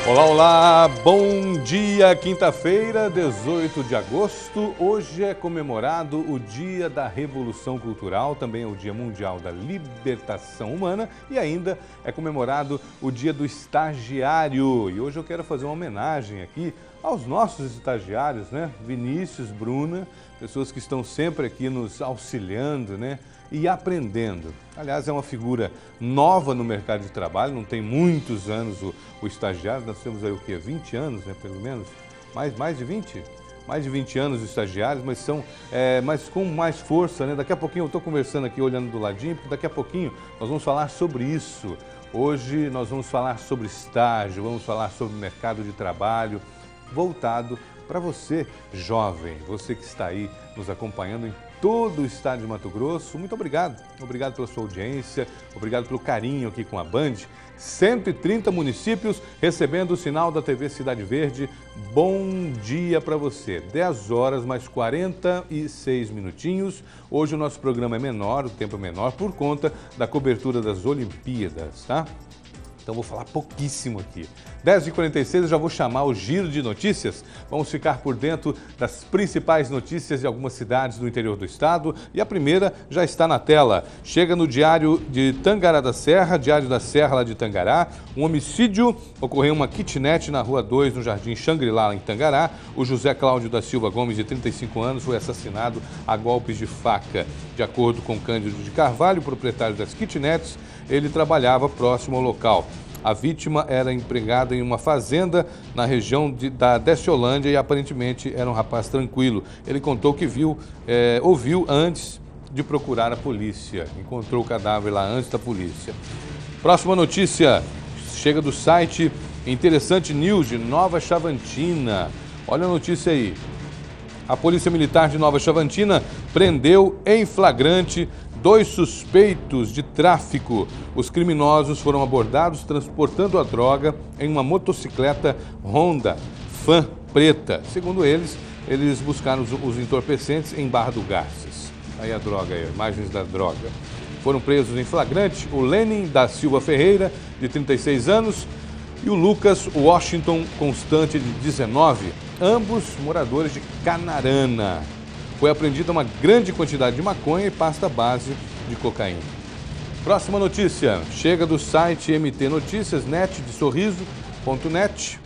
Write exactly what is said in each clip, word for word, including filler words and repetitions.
Olá, olá, bom dia, quinta-feira, dezoito de agosto. Hoje é comemorado o Dia da Revolução Cultural, também é o Dia Mundial da Libertação Humana e ainda é comemorado o Dia do Estagiário. E hoje eu quero fazer uma homenagem aqui aos nossos estagiários, né? Vinícius, Bruna, pessoas que estão sempre aqui nos auxiliando, né? E aprendendo. Aliás, é uma figura nova no mercado de trabalho, não tem muitos anos o, o estagiário, nós temos aí o quê? vinte anos, né? Pelo menos? Mais, mais de vinte? Mais de vinte anos os estagiários, mas são, é, mas com mais força, né? Daqui a pouquinho eu estou conversando aqui, olhando do ladinho, porque daqui a pouquinho nós vamos falar sobre isso. Hoje nós vamos falar sobre estágio, vamos falar sobre mercado de trabalho, voltado para você, jovem, você que está aí nos acompanhando em todo o estado de Mato Grosso. Muito obrigado. Obrigado pela sua audiência, obrigado pelo carinho aqui com a Band. cento e trinta municípios recebendo o sinal da T V Cidade Verde. Bom dia para você. dez horas mais quarenta e seis minutinhos. Hoje o nosso programa é menor, o tempo é menor por conta da cobertura das Olimpíadas, tá? Então vou falar pouquíssimo aqui. dez e quarenta e seis eu já vou chamar o Giro de Notícias. Vamos ficar por dentro das principais notícias de algumas cidades do interior do estado. E a primeira já está na tela. Chega no Diário de Tangará da Serra, Diário da Serra lá de Tangará. Um homicídio ocorreu em uma kitnet na Rua dois, no Jardim Xangri-Lá, em Tangará. O José Cláudio da Silva Gomes, de trinta e cinco anos, foi assassinado a golpes de faca. De acordo com Cândido de Carvalho, proprietário das kitnets, ele trabalhava próximo ao local. A vítima era empregada em uma fazenda na região de, da Desciolândia e aparentemente era um rapaz tranquilo. Ele contou que viu, é, ouviu antes de procurar a polícia. Encontrou o cadáver lá antes da polícia. Próxima notícia chega do site Interessante News de Nova Chavantina. Olha a notícia aí. A Polícia Militar de Nova Chavantina prendeu em flagrante dois suspeitos de tráfico. Os criminosos foram abordados transportando a droga em uma motocicleta Honda Fan preta. Segundo eles, eles buscaram os, os entorpecentes em Barra do Garças. Aí a droga, aí, imagens da droga. Foram presos em flagrante o Lenin da Silva Ferreira, de trinta e seis anos, e o Lucas Washington Constante, de dezenove, ambos moradores de Canarana. Foi apreendida uma grande quantidade de maconha e pasta base de cocaína. Próxima notícia, chega do site M T Notícias, net de sorriso ponto net.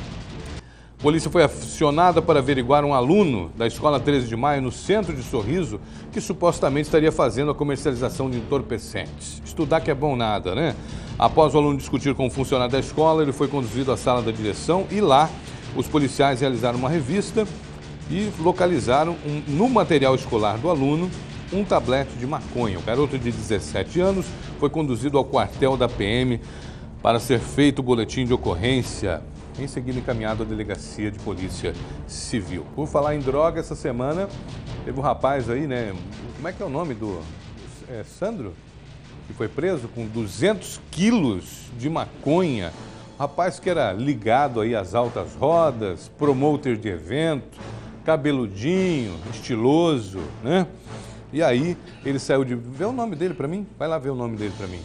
Polícia foi acionada para averiguar um aluno da Escola treze de maio, no centro de Sorriso, que supostamente estaria fazendo a comercialização de entorpecentes. Estudar que é bom nada, né? Após o aluno discutir com o funcionário da escola, ele foi conduzido à sala da direção e lá os policiais realizaram uma revista e localizaram um, no material escolar do aluno um tablete de maconha. O garoto de dezessete anos foi conduzido ao quartel da P M para ser feito o boletim de ocorrência, em seguida encaminhado à delegacia de polícia civil. Por falar em droga, essa semana teve um rapaz aí, né? Como é que é o nome do... É, Sandro? Que foi preso com duzentos quilos de maconha. Rapaz que era ligado aí às altas rodas, promotor de evento, cabeludinho, estiloso, né? E aí ele saiu de... Vê o nome dele para mim? Vai lá ver o nome dele para mim.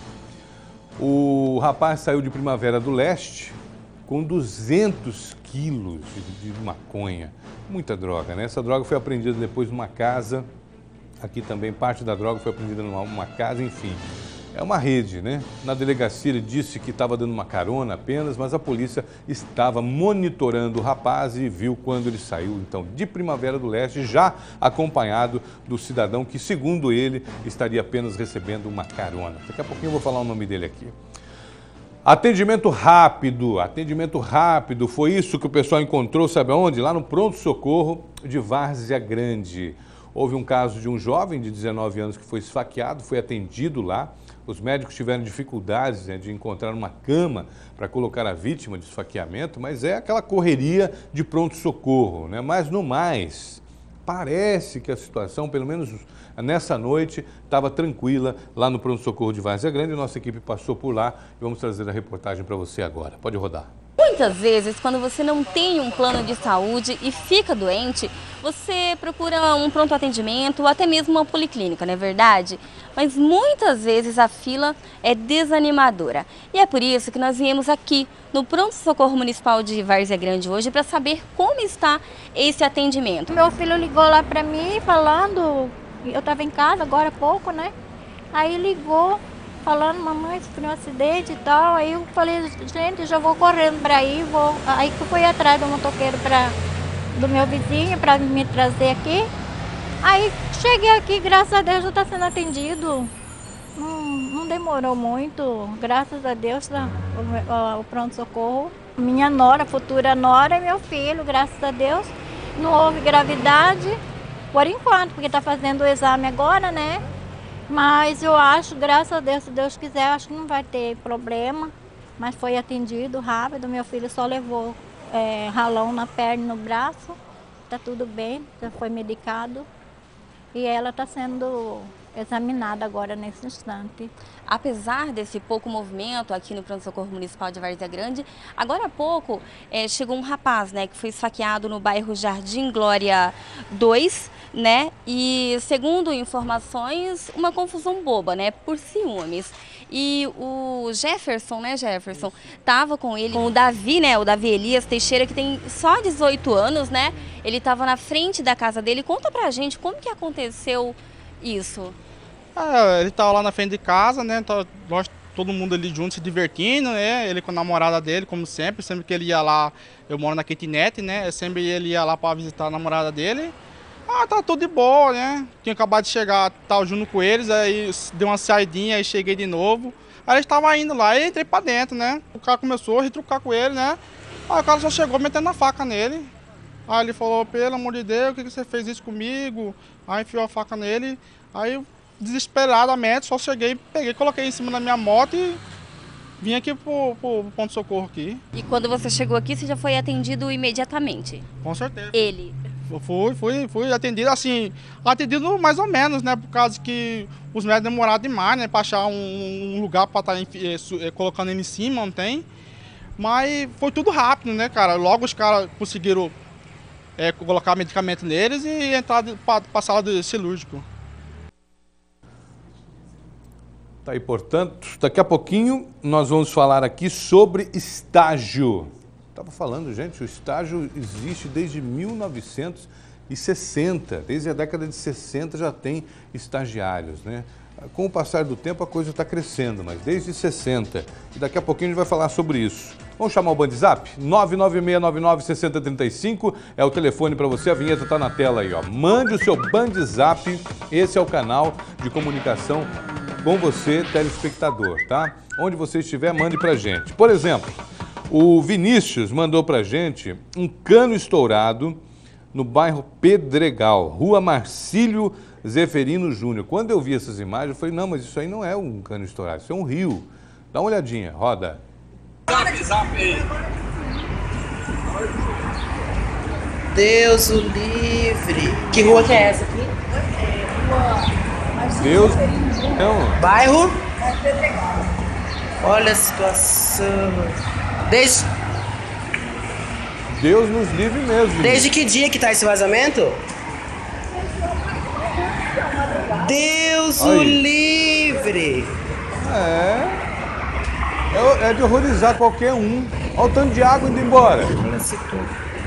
O rapaz saiu de Primavera do Leste com duzentos quilos de, de maconha. Muita droga, né? Essa droga foi apreendida depois numa casa. Aqui também parte da droga foi apreendida numa uma casa, enfim. É uma rede, né? Na delegacia ele disse que estava dando uma carona apenas, mas a polícia estava monitorando o rapaz e viu quando ele saiu, então, de Primavera do Leste, já acompanhado do cidadão que, segundo ele, estaria apenas recebendo uma carona. Daqui a pouquinho eu vou falar o nome dele aqui. Atendimento rápido, atendimento rápido, foi isso que o pessoal encontrou, sabe aonde? Lá no pronto-socorro de Várzea Grande. Houve um caso de um jovem de dezenove anos que foi esfaqueado, foi atendido lá. Os médicos tiveram dificuldades, né, de encontrar uma cama para colocar a vítima de esfaqueamento, mas é aquela correria de pronto-socorro, né? Mas no mais, parece que a situação, pelo menos nessa noite, estava tranquila lá no pronto-socorro de Várzea Grande. Nossa equipe passou por lá e vamos trazer a reportagem para você agora. Pode rodar. Muito muitas vezes, quando você não tem um plano de saúde e fica doente, você procura um pronto atendimento ou até mesmo uma policlínica, não é verdade? Mas muitas vezes a fila é desanimadora. E é por isso que nós viemos aqui no Pronto Socorro Municipal de Várzea Grande hoje para saber como está esse atendimento. Meu filho ligou lá para mim falando, eu estava em casa agora há pouco, né? Aí ligou falando, mamãe sofreu um acidente e tal. Aí eu falei, gente, já vou correndo para aí, vou. Aí que eu fui atrás do motoqueiro pra, do meu vizinho para me trazer aqui. Aí cheguei aqui, graças a Deus já está sendo atendido. Não, não demorou muito, graças a Deus, tá, o, o pronto-socorro. Minha nora, futura nora e meu filho, graças a Deus. Não houve gravidade, por enquanto, porque está fazendo o exame agora, né? Mas eu acho, graças a Deus, se Deus quiser, acho que não vai ter problema. Mas foi atendido rápido, meu filho só levou é, ralão na perna e no braço. Está tudo bem, já foi medicado. E ela está sendo examinada agora nesse instante. Apesar desse pouco movimento aqui no Pronto Socorro Municipal de Várzea Grande, agora há pouco é, chegou um rapaz, né, que foi esfaqueado no bairro Jardim Glória dois, né, e segundo informações, uma confusão boba, né, por ciúmes. E o Jefferson, né, Jefferson, tava com ele, com o Davi, né, o Davi Elias Teixeira, que tem só dezoito anos, né, ele estava na frente da casa dele. Conta pra gente como que aconteceu isso. É, ele tava lá na frente de casa, né, nós, todo mundo ali junto se divertindo, né, ele com a namorada dele, como sempre, sempre que ele ia lá, eu moro na kitnet, né, sempre ele ia lá para visitar a namorada dele. Ah, tá tudo de boa, né, tinha acabado de chegar, tava junto com eles, aí deu uma saidinha, aí cheguei de novo, aí eles estavam indo lá e entrei para dentro, né, o cara começou a retrucar com ele, né, aí o cara só chegou metendo a faca nele. Aí ele falou, pelo amor de Deus, por que você fez isso comigo? Aí enfiou a faca nele. Aí eu, desesperadamente, só cheguei, peguei, coloquei em cima da minha moto e vim aqui pro, pro ponto-socorro aqui. E quando você chegou aqui, você já foi atendido imediatamente? Com certeza. Ele? Eu fui, fui, fui atendido assim, atendido mais ou menos, né? Por causa que os médicos demoraram demais, né? Pra achar um, um lugar pra estar colocando ele em cima, não tem. Mas foi tudo rápido, né, cara? Logo os caras conseguiram É, colocar medicamento neles e entrar para a sala de cirúrgico. Tá aí, portanto, daqui a pouquinho nós vamos falar aqui sobre estágio. Estava falando, gente, o estágio existe desde mil novecentos e sessenta, desde a década de sessenta já tem estagiários, né? Com o passar do tempo a coisa está crescendo, mas desde sessenta. E daqui a pouquinho a gente vai falar sobre isso. Vamos chamar o Bandzap? nove nove seis nove nove seis zero três cinco é o telefone para você, a vinheta está na tela aí, ó. Mande o seu Bandzap, esse é o canal de comunicação com você, telespectador, tá? Onde você estiver, mande pra gente. Por exemplo, o Vinícius mandou pra gente um cano estourado no bairro Pedregal, Rua Marcílio Zeferino Júnior. Quando eu vi essas imagens, eu falei, não, mas isso aí não é um cano estourado, isso é um rio. Dá uma olhadinha, roda. Zap, zap aí. Deus o livre. Que rua que é essa aqui? Deus, então... Bairro? Olha a situação. Desde... Deus nos livre mesmo. Desde que dia que tá esse vazamento? Deus Aí. o livre. É... É de horrorizar qualquer um. Olha o tanto de água indo embora. Olha esse tudo.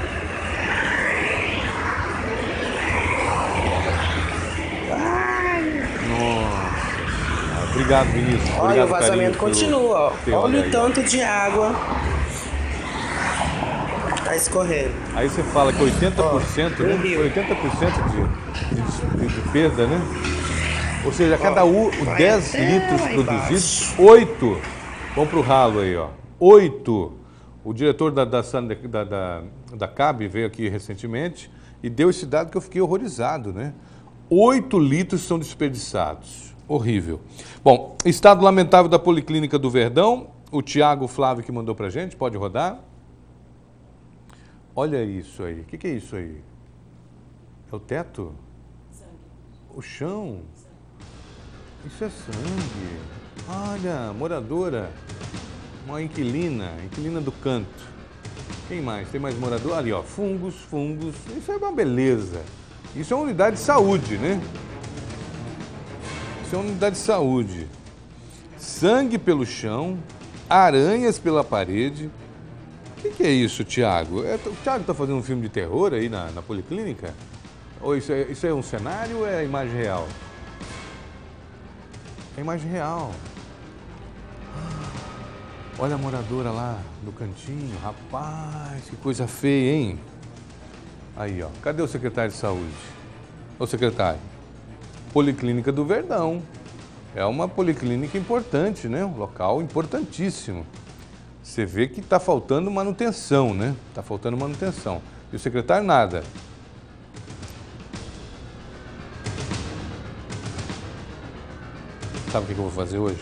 Nossa. Obrigado, Vinícius. Olha, Obrigado, o vazamento carinho, continua, ó. Olha o aí. tanto de água. Tá escorrendo. Aí você fala que oitenta por cento, Ó, né? um rio. oitenta por cento de, de, de, de perda, né? Ou seja, a cada Ó, u, vai dez até litros lá produzidos, embaixo. oito vão para o ralo aí, ó. oito. O diretor da, da, da, da, da C A B veio aqui recentemente e deu esse dado que eu fiquei horrorizado, né? oito litros são desperdiçados. Horrível. Bom, estado lamentável da Policlínica do Verdão. O Tiago Flávio que mandou pra gente, pode rodar? Olha isso aí. O que, que é isso aí? É o teto? Sangue. O chão? Sangue. Isso é sangue. Olha, moradora, uma inquilina, inquilina do canto. Quem mais? Tem mais morador? Ali, ó, fungos, fungos. Isso é uma beleza. Isso é uma unidade de saúde, né? Isso é uma unidade de saúde. Sangue pelo chão, aranhas pela parede. O que, que é isso, Tiago? É, o Tiago tá fazendo um filme de terror aí na, na policlínica? Ou isso é, isso é um cenário ou é imagem real? É imagem real. Olha a moradora lá no cantinho. Rapaz, que coisa feia, hein? Aí, ó. Cadê o secretário de saúde? Ô, secretário. Policlínica do Verdão. É uma policlínica importante, né? Um local importantíssimo. Você vê que está faltando manutenção, né? Está faltando manutenção. E o secretário, nada. Sabe o que eu vou fazer hoje?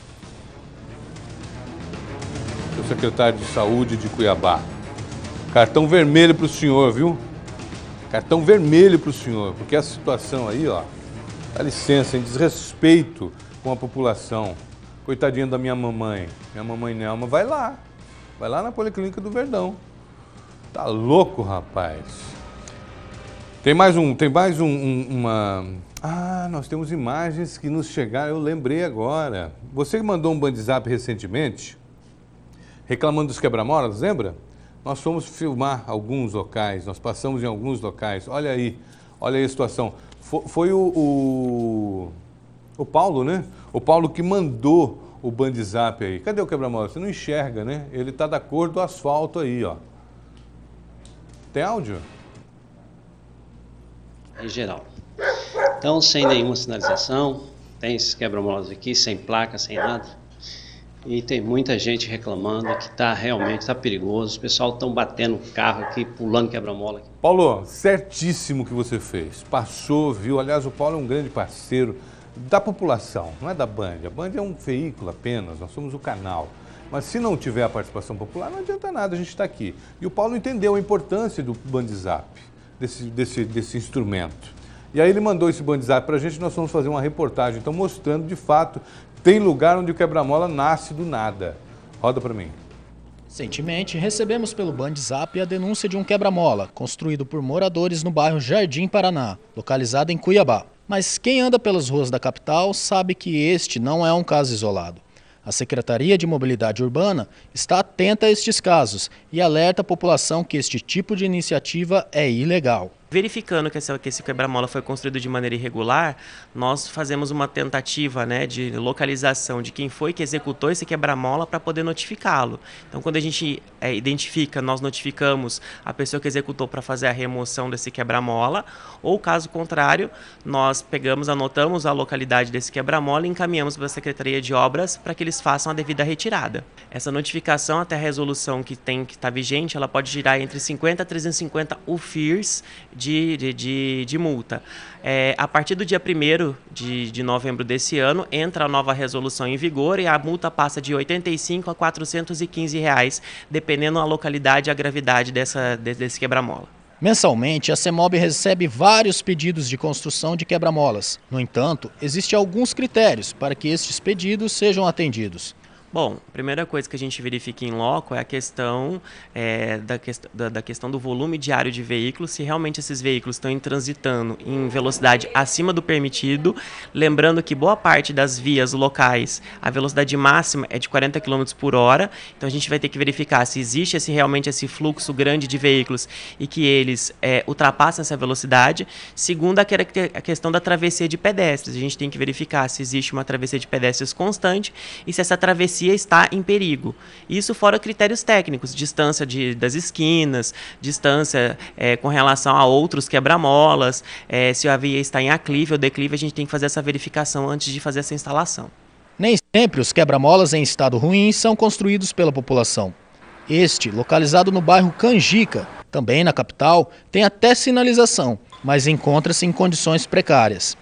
O secretário de Saúde de Cuiabá. Cartão vermelho para o senhor, viu? Cartão vermelho para o senhor, porque essa situação aí, ó, dá licença, em desrespeito com a população. Coitadinha da minha mamãe, minha mamãe Nelma, vai lá, vai lá na Policlínica do Verdão. Tá louco, rapaz. Tem mais um, tem mais um, um, uma... Ah, nós temos imagens que nos chegaram, eu lembrei agora. Você mandou um bandzap recentemente, reclamando dos quebra-molas, lembra? Nós fomos filmar alguns locais, nós passamos em alguns locais. Olha aí, olha aí a situação. Foi, foi o, o, o Paulo, né? O Paulo que mandou o bandzap aí. Cadê o quebra-mola? Você não enxerga, né? Ele tá da cor do asfalto aí, ó. Tem áudio? Em geral. Então, sem nenhuma sinalização, tem esses quebra-molas aqui, sem placa, sem nada. E tem muita gente reclamando que tá realmente tá perigoso. O pessoal estão batendo o carro aqui, pulando quebra-mola. Paulo, certíssimo que você fez. Passou, viu? Aliás, o Paulo é um grande parceiro da população, não é da Band. A Band é um veículo apenas, nós somos o canal. Mas se não tiver a participação popular, não adianta nada, a gente está aqui. E o Paulo entendeu a importância do bandzap, desse, desse, desse instrumento. E aí ele mandou esse bandzap para a gente e nós vamos fazer uma reportagem, então mostrando de fato, tem lugar onde o quebra-mola nasce do nada. Roda para mim. Recentemente, recebemos pelo bandzap a denúncia de um quebra-mola, construído por moradores no bairro Jardim Paraná, localizado em Cuiabá. Mas quem anda pelas ruas da capital sabe que este não é um caso isolado. A Secretaria de Mobilidade Urbana está atenta a estes casos e alerta a população que este tipo de iniciativa é ilegal. Verificando que esse, que esse quebra-mola foi construído de maneira irregular, nós fazemos uma tentativa, né, de localização de quem foi que executou esse quebra-mola para poder notificá-lo. Então, quando a gente é, identifica, nós notificamos a pessoa que executou para fazer a remoção desse quebra-mola, ou caso contrário, nós pegamos, anotamos a localidade desse quebra-mola e encaminhamos para a Secretaria de Obras para que eles façam a devida retirada. Essa notificação, até a resolução que tem que está vigente, ela pode girar entre cinquenta a trezentos e cinquenta U F I Rs De, de, de, de multa. É, a partir do dia primeiro de, de novembro desse ano, entra a nova resolução em vigor e a multa passa de oitenta e cinco a quatrocentos e quinze reais, dependendo da localidade e a gravidade dessa, desse quebra-mola. Mensalmente, a CEMOB recebe vários pedidos de construção de quebra-molas. No entanto, existem alguns critérios para que estes pedidos sejam atendidos. Bom, a primeira coisa que a gente verifica em loco é a questão, é, da, quest da, da questão do volume diário de veículos, se realmente esses veículos estão transitando em velocidade acima do permitido, lembrando que boa parte das vias locais, a velocidade máxima é de quarenta quilômetros por hora, então a gente vai ter que verificar se existe esse, realmente esse fluxo grande de veículos e que eles é, ultrapassam essa velocidade. Segundo, a, a questão da travessia de pedestres, a gente tem que verificar se existe uma travessia de pedestres constante e se essa travessia está em perigo. Isso fora critérios técnicos, distância de, das esquinas, distância é, com relação a outros quebra-molas, é, se a via está em aclive ou declive, a gente tem que fazer essa verificação antes de fazer essa instalação. Nem sempre os quebra-molas em estado ruim são construídos pela população. Este, localizado no bairro Canjica, também na capital, tem até sinalização, mas encontra-se em condições precárias.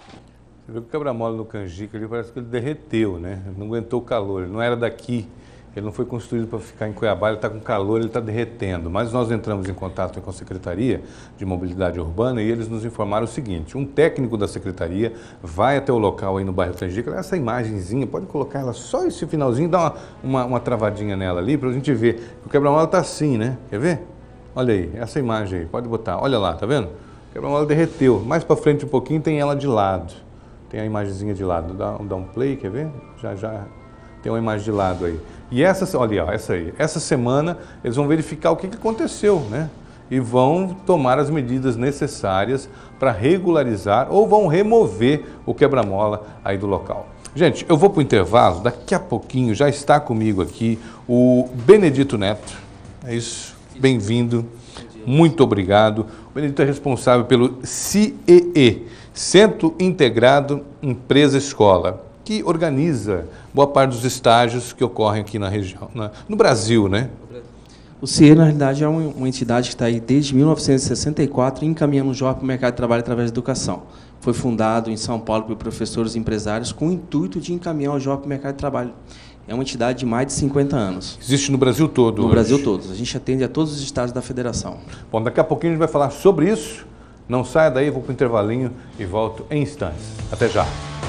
Você viu que o quebra-mola no Canjica ali parece que ele derreteu, né? Ele não aguentou o calor, ele não era daqui. Ele não foi construído para ficar em Cuiabá, ele está com calor, ele está derretendo. Mas nós entramos em contato com a Secretaria de Mobilidade Urbana e eles nos informaram o seguinte: um técnico da Secretaria vai até o local aí no bairro Canjica. Essa imagenzinha, pode colocar ela só esse finalzinho, dá uma, uma, uma travadinha nela ali para a gente ver. O quebra-mola está assim, né? Quer ver? Olha aí, essa imagem aí, pode botar. Olha lá, tá vendo? O quebra-mola derreteu. Mais para frente um pouquinho tem ela de lado. Tem a imagenzinha de lado. Dá, dá um play, quer ver? Já, já tem uma imagem de lado aí. E essa, olha, ó, essa aí, essa semana eles vão verificar o que, que aconteceu, né? E vão tomar as medidas necessárias para regularizar ou vão remover o quebra-mola aí do local. Gente, eu vou para o intervalo, daqui a pouquinho já está comigo aqui o Benedito Neto. É isso, bem-vindo, muito obrigado. O Benedito é responsável pelo C E E, Centro Integrado Empresa Escola, que organiza boa parte dos estágios que ocorrem aqui na região, na, no Brasil, né? O C E E, na realidade, é uma, uma entidade que está aí desde mil novecentos e sessenta e quatro encaminhando o jovem para o mercado de trabalho através da educação. Foi fundado em São Paulo por professores e empresários com o intuito de encaminhar o jovem para o mercado de trabalho. É uma entidade de mais de cinquenta anos. Existe no Brasil todo? No hoje. Brasil todo. A gente atende a todos os estados da federação. Bom, daqui a pouquinho a gente vai falar sobre isso. Não saia daí, vou para o intervalinho e volto em instantes. Até já.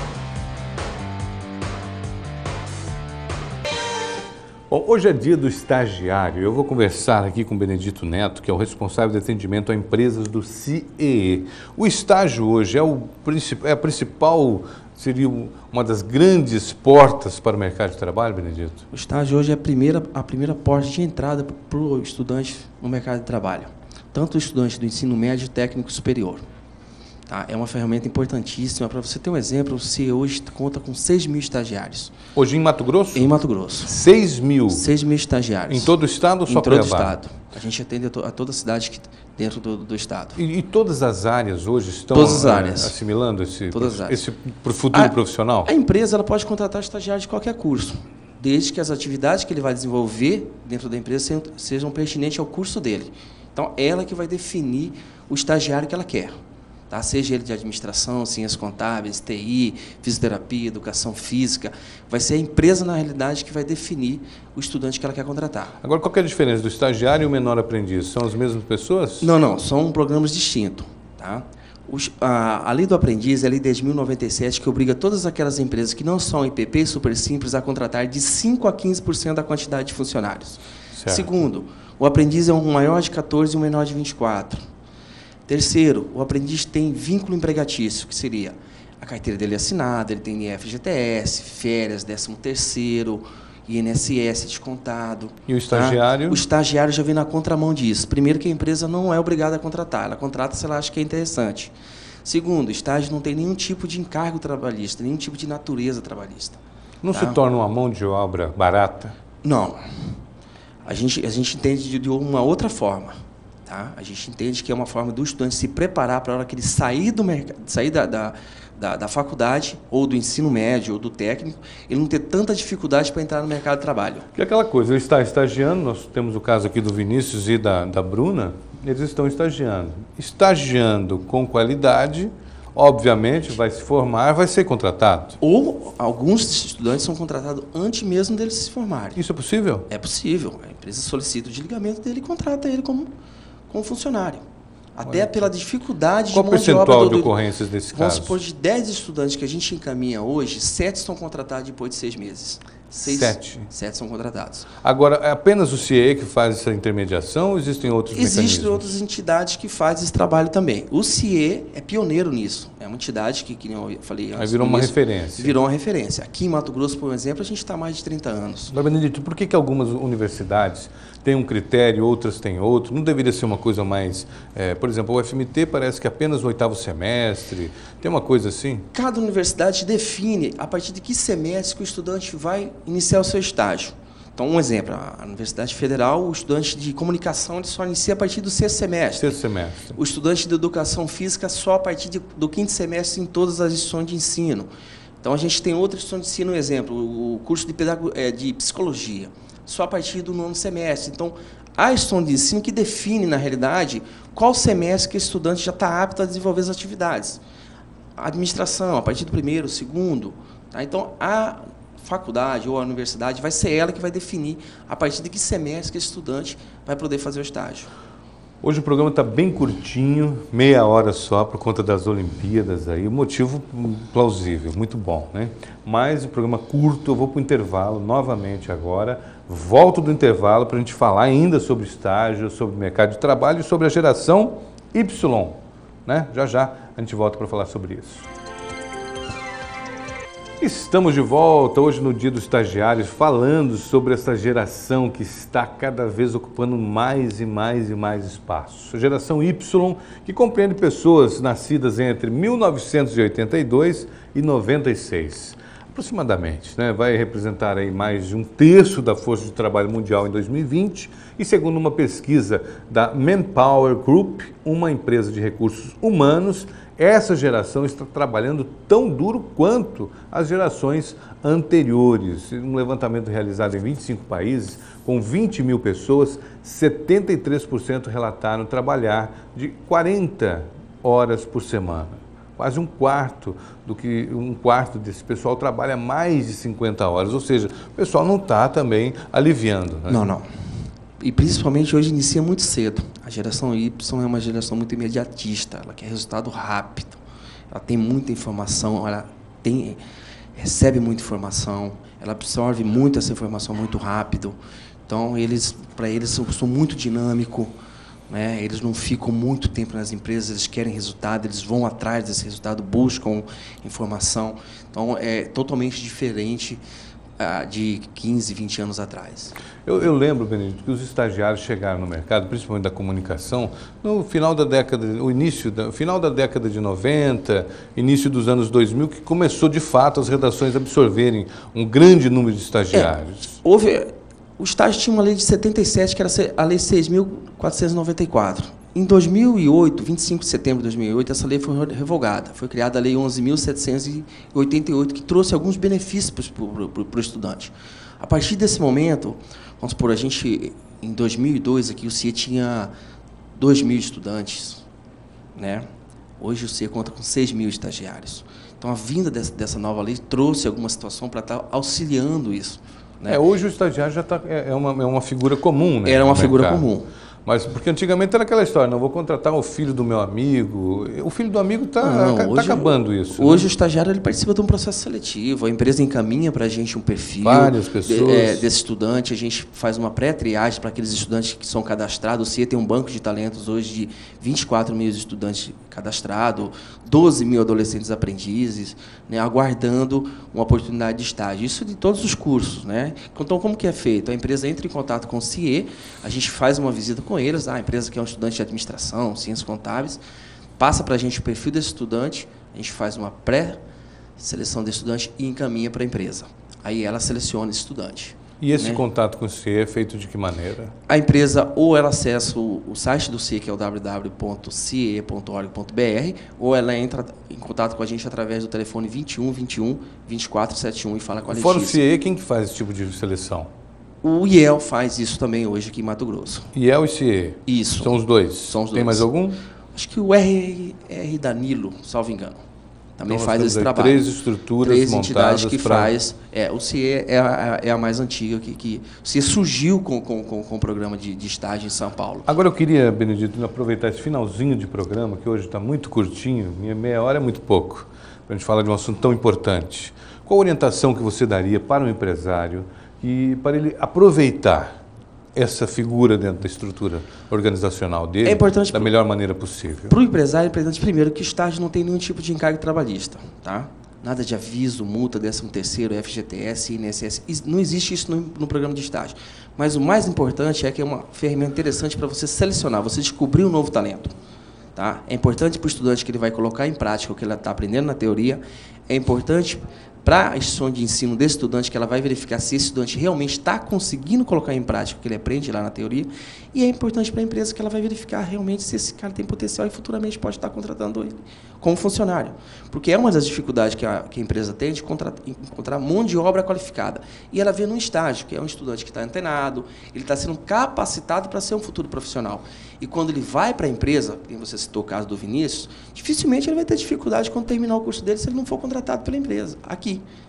Bom, hoje é dia do estagiário. Eu vou conversar aqui com o Benedito Neto, que é o responsável de atendimento a empresas do C E E. O estágio hoje é, o, é a principal, seria uma das grandes portas para o mercado de trabalho, Benedito? O estágio hoje é a primeira, a primeira porta de entrada para o estudante no mercado de trabalho. Tanto o estudante do ensino médio, técnico e superior. Tá? É uma ferramenta importantíssima. Para você ter um exemplo, o C E E hoje conta com seis mil estagiários. Hoje em Mato Grosso? Em Mato Grosso. seis mil? seis mil estagiários. Em todo o estado ou só Em todo o Cuiabá? estado. A gente atende a, to a toda a cidade que, dentro do, do estado. E, e todas as áreas hoje estão todas as áreas. É, assimilando esse, todas as áreas. esse futuro a, profissional? A empresa ela pode contratar estagiários de qualquer curso, desde que as atividades que ele vai desenvolver dentro da empresa sejam, sejam pertinentes ao curso dele. Então, ela que vai definir o estagiário que ela quer. Tá? Seja ele de administração, ciências contábeis, T I, fisioterapia, educação física, vai ser a empresa, na realidade, que vai definir o estudante que ela quer contratar. Agora, qual que é a diferença do estagiário e o menor aprendiz? São as mesmas pessoas? Não, não, são programas distintos. Tá? Os, a, a lei do aprendiz é a lei dez mil e noventa e sete, que obriga todas aquelas empresas que não são I P P e super simples a contratar de cinco a quinze por cento da quantidade de funcionários. Certo. Segundo, o aprendiz é um maior de quatorze e um menor de vinte e quatro. Terceiro, o aprendiz tem vínculo empregatício, que seria a carteira dele assinada, ele tem F G T S, férias, décimo terceiro, I N S S descontado. E o estagiário? Tá? O estagiário já vem na contramão disso. Primeiro, que a empresa não é obrigada a contratar, ela contrata se ela acha que é interessante. Segundo, o estágio não tem nenhum tipo de encargo trabalhista, nenhum tipo de natureza trabalhista. Não tá? Se torna uma mão de obra barata? Não. A gente, a gente entende de, de uma outra forma. Tá? A gente entende que é uma forma do estudante se preparar para a hora que ele sair, do mercado, sair da, da, da, da faculdade, ou do ensino médio, ou do técnico, ele não ter tanta dificuldade para entrar no mercado de trabalho. Que é aquela coisa, ele está estagiando, nós temos o caso aqui do Vinícius e da, da Bruna, eles estão estagiando. Estagiando com qualidade, obviamente vai se formar, vai ser contratado. Ou alguns estudantes são contratados antes mesmo deles se formarem. Isso é possível? É possível. A empresa solicita o desligamento dele e contrata ele como... como funcionário. Até Olha, pela dificuldade qual de mão de obra. Qual percentual do, de ocorrências desse vamos caso? Vamos supor, de dez estudantes que a gente encaminha hoje, sete são contratados depois de seis meses. Seis, sete? Sete são contratados. Agora, é apenas o C E E que faz essa intermediação ou existem outros Existem mecanismos? Existem outras entidades que fazem esse trabalho também. O C I E é pioneiro nisso. É uma entidade que, que eu falei antes. Aí virou uma início, referência. Virou uma referência. Aqui em Mato Grosso, por exemplo, a gente está há mais de trinta anos. Mas, Benedito, por que, que algumas universidades têm um critério, outras têm outro? Não deveria ser uma coisa mais... É, por exemplo, o U F M T parece que apenas no oitavo semestre. Tem uma coisa assim? Cada universidade define a partir de que semestre que o estudante vai iniciar o seu estágio. Então, um exemplo, a Universidade Federal, o estudante de comunicação ele só inicia a partir do sexto semestre. Sexto semestre. O estudante de educação física só a partir de, do quinto semestre em todas as instituições de ensino. Então, a gente tem outra instituição de ensino, um exemplo, o curso de, pedago, é, de psicologia, só a partir do nono semestre. Então, a instituição de ensino que define, na realidade, qual semestre que o estudante já está apto a desenvolver as atividades. A administração, a partir do primeiro, segundo. Tá? Então, a faculdade ou a universidade, vai ser ela que vai definir a partir de que semestre que esse estudante vai poder fazer o estágio. Hoje o programa está bem curtinho, meia hora só, por conta das Olimpíadas aí, o motivo plausível, muito bom, né? Mas o programa curto, eu vou para o intervalo novamente agora, volto do intervalo para a gente falar ainda sobre estágio, sobre o mercado de trabalho e sobre a geração Y, né? Já já a gente volta para falar sobre isso. Estamos de volta hoje no Dia dos Estagiários, falando sobre essa geração que está cada vez ocupando mais e mais e mais espaço. A geração Y, que compreende pessoas nascidas entre mil novecentos e oitenta e dois e noventa e seis, aproximadamente, né? Vai representar aí mais de um terço da força de trabalho mundial em dois mil e vinte e, segundo uma pesquisa da Manpower Group, uma empresa de recursos humanos, essa geração está trabalhando tão duro quanto as gerações anteriores. Um levantamento realizado em vinte e cinco países, com vinte mil pessoas, setenta e três por cento relataram trabalhar de quarenta horas por semana. Quase um quarto do que um quarto desse pessoal trabalha mais de cinquenta horas, ou seja, o pessoal não está também aliviando, né? Não, não. E principalmente hoje inicia muito cedo. A geração Y é uma geração muito imediatista, ela quer resultado rápido, ela tem muita informação, ela tem, recebe muita informação, ela absorve muito essa informação muito rápido. Então, eles, para eles, eu sou muito dinâmico, né? Eles não ficam muito tempo nas empresas, eles querem resultado, eles vão atrás desse resultado, buscam informação. Então, é totalmente diferente de quinze, vinte anos atrás. Eu, eu lembro, Benedito, que os estagiários chegaram no mercado, principalmente da comunicação, no final da década, o início da, final da década de noventa, início dos anos dois mil, que começou de fato as redações a absorverem um grande número de estagiários. É, houve, o estágio tinha uma lei de setenta e sete, que era a lei seis mil quatrocentos e noventa e quatro. Em dois mil e oito, vinte e cinco de setembro de dois mil e oito, essa lei foi revogada. Foi criada a Lei onze mil setecentos e oitenta e oito, que trouxe alguns benefícios para o estudante. A partir desse momento, vamos supor, a gente, em dois mil e dois, aqui, o C I E tinha dois mil estudantes, né? Hoje o C I E conta com seis mil estagiários. Então, a vinda dessa, dessa nova lei trouxe alguma situação para estar auxiliando isso, né? É, hoje o estagiário já tá, é, uma, é uma figura comum, né? Era uma figura comum. Mas porque antigamente era aquela história, não vou contratar o filho do meu amigo. O filho do amigo está tá acabando isso. Hoje né? o estagiário ele participa de um processo seletivo, a empresa encaminha para a gente um perfil. Várias pessoas. De, é, desse estudante, a gente faz uma pré-triagem para aqueles estudantes que são cadastrados. O C I E tem um banco de talentos hoje de vinte e quatro mil estudantes cadastrados, doze mil adolescentes aprendizes, né, aguardando uma oportunidade de estágio. Isso de todos os cursos, né? Então, como que é feito? A empresa entra em contato com o C I E, a gente faz uma visita com eles, a empresa que é um estudante de administração, ciências contábeis, passa para a gente o perfil desse estudante, a gente faz uma pré-seleção desse estudante e encaminha para a empresa. Aí ela seleciona esse estudante. E esse né? contato com o C I E é feito de que maneira? A empresa ou ela acessa o, o site do C I E, que é o w w w ponto c i e ponto org ponto b r, ou ela entra em contato com a gente através do telefone vinte e um, vinte e um, vinte e quatro, setenta e um e fala com a Letícia. Fora o C I E, quem que faz esse tipo de seleção? O I E L faz isso também hoje aqui em Mato Grosso. I E L e C I E? Isso. São os dois? São os dois. Tem mais algum? Acho que o R, R Danilo, salvo engano, também então, faz esse trabalho. Três estruturas três montadas entidades que pra... faz. É, o C I E é a, é a mais antiga, que, que o C I E surgiu com, com, com, com o programa de, de estágio em São Paulo. Agora eu queria, Benedito, aproveitar esse finalzinho de programa, que hoje está muito curtinho, minha meia hora é muito pouco, para a gente falar de um assunto tão importante. Qual a orientação que você daria para um empresário e para ele aproveitar essa figura dentro da estrutura organizacional dele é importante da pro, melhor maneira possível? Para o empresário, é importante primeiro que o estágio não tem nenhum tipo de encargo trabalhista, tá? Nada de aviso, multa, décimo terceiro, F G T S, I N S S. Não existe isso no, no programa de estágio. Mas o mais importante é que é uma ferramenta interessante para você selecionar, você descobrir um novo talento. Tá? É importante para o estudante que ele vai colocar em prática o que ele está aprendendo na teoria. É importante para a instituição de ensino desse estudante, que ela vai verificar se esse estudante realmente está conseguindo colocar em prática o que ele aprende lá na teoria. E é importante para a empresa que ela vai verificar realmente se esse cara tem potencial e futuramente pode estar contratando ele como funcionário. Porque é uma das dificuldades que a, que a empresa tem de encontrar mão de obra qualificada. E ela vê no estágio, que é um estudante que está antenado, ele está sendo capacitado para ser um futuro profissional. E quando ele vai para a empresa, como você citou o caso do Vinícius, dificilmente ele vai ter dificuldade quando terminar o curso dele se ele não for contratado pela empresa, aqui.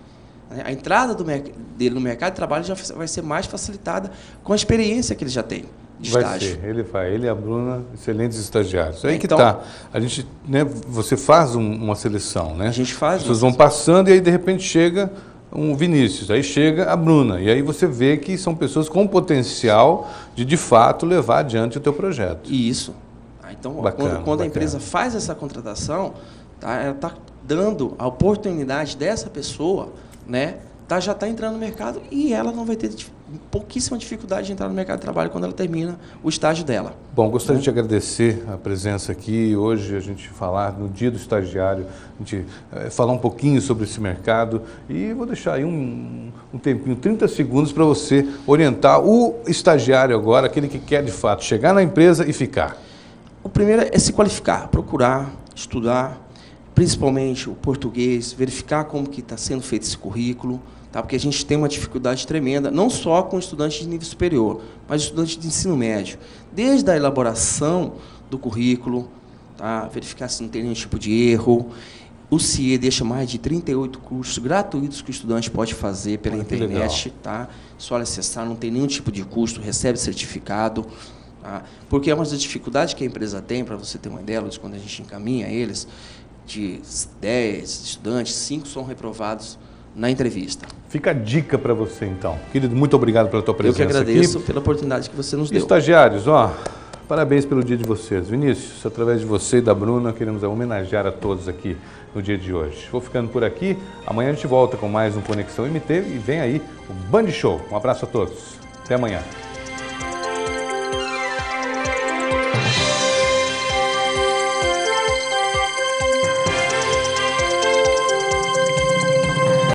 A entrada do dele no mercado de trabalho já vai ser mais facilitada com a experiência que ele já tem de vai estágio. Ser. Ele vai, ele e a Bruna, excelentes estagiários. Aí então, que tá. A gente, né, você faz um, uma seleção, né? A gente faz. As pessoas vão passando e aí de repente chega um Vinícius, aí chega a Bruna, e aí você vê que são pessoas com potencial de, de fato, levar adiante o teu projeto. Isso. Então, bacana, quando, quando bacana. a empresa faz essa contratação, tá, ela está dando a oportunidade dessa pessoa, né, tá, já está entrando no mercado e ela não vai ter pouquíssima dificuldade de entrar no mercado de trabalho quando ela termina o estágio dela. Bom, gostaria né? de te agradecer a presença aqui, hoje a gente falar no dia do estagiário, a gente é, falar um pouquinho sobre esse mercado e vou deixar aí um, um tempinho, trinta segundos para você orientar o estagiário agora, aquele que quer de fato chegar na empresa e ficar. O primeiro é se qualificar, procurar, estudar, principalmente o português, verificar como que está sendo feito esse currículo, tá? Porque a gente tem uma dificuldade tremenda, não só com estudantes de nível superior, mas estudantes de ensino médio. Desde a elaboração do currículo, tá? Verificar se não tem nenhum tipo de erro. O C I E deixa mais de trinta e oito cursos gratuitos que o estudante pode fazer pela ah, internet. Tá? Só acessar, não tem nenhum tipo de custo, recebe certificado. Tá? Porque é uma das dificuldades que a empresa tem, para você ter uma ideia, quando a gente encaminha eles, de dez estudantes, cinco são reprovados na entrevista. Fica a dica para você, então. Querido, muito obrigado pela tua presença aqui. Eu que agradeço aqui. pela oportunidade que você nos deu. Estagiários, ó, parabéns pelo dia de vocês. Vinícius, através de você e da Bruna, queremos homenagear a todos aqui no dia de hoje. Vou ficando por aqui. Amanhã a gente volta com mais um Conexão M T e vem aí o Band Show. Um abraço a todos. Até amanhã.